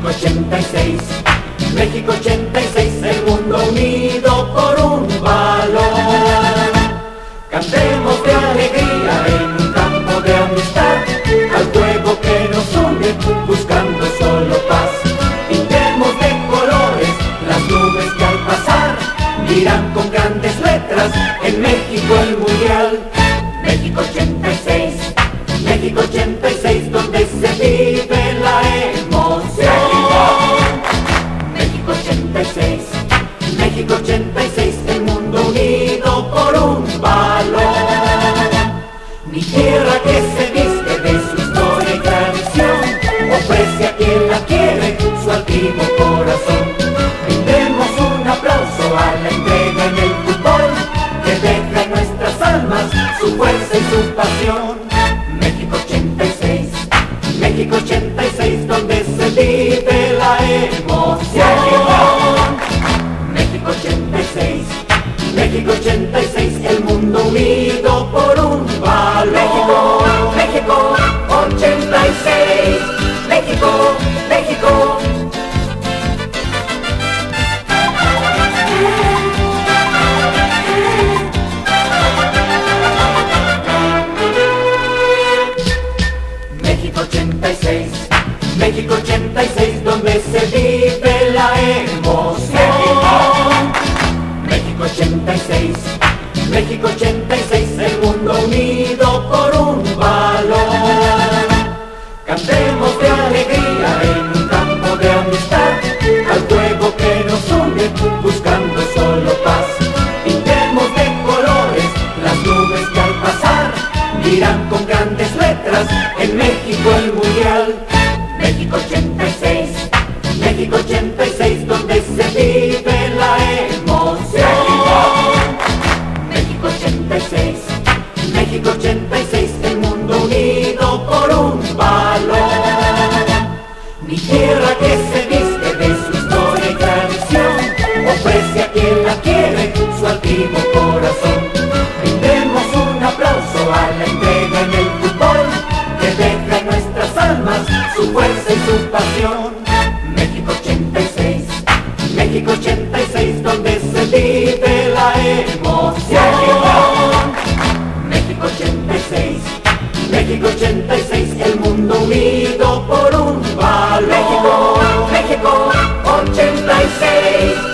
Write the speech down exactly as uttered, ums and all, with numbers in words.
México ochenta y seis, México ochenta y seis, el mundo unido por un balón. Cantemos de alegría en un campo de amistad, al juego que nos une, buscando solo paz. Pintemos de colores las nubes que al pasar dirán con grandes letras: en México el mundial. México ochenta y seis, México ochenta y seis, donde se vive la emoción. México ochenta y seis, México ochenta y seis, el mundo unido por un balón. Mi tierra que se viste de su historia y tradición, ofrece a quien la quiere su altivo corazón. Brindemos un aplauso a la entrega en el fútbol, que deja en nuestras almas su fuerza y su pasión. México ochenta y seis, México ochenta y seis, donde se vive la emoción. México ochenta y seis, México ochenta y seis, el mundo unido por un balón. México, México ochenta y seis, México, México. México ochenta y seis, México ochenta y seis, donde se vive la emoción. México ochenta y seis, México ochenta y seis, el mundo unido por un balón. Cantemos de alegría en un campo de amistad, al juego que nos une, buscando solo paz. Pintemos de colores las nubes que al pasar dirán con grandes letras: en México el mundial. México ochenta y seis, México ochenta y seis, donde se vive la emoción. México ochenta y seis, México ochenta y seis, el mundo unido por un balón. Mi tierra que se viste de su historia y tradición, ofrece a quien la quiere su altivo corazón. Brindemos un aplauso a la entrega en el fútbol, que deja en nuestras almas su fuerza y su pasión. México ochenta y seis, México ochenta y seis, donde se vive la emoción. México ochenta y seis, México ochenta y seis, el mundo unido por un balón. México, México ochenta y seis.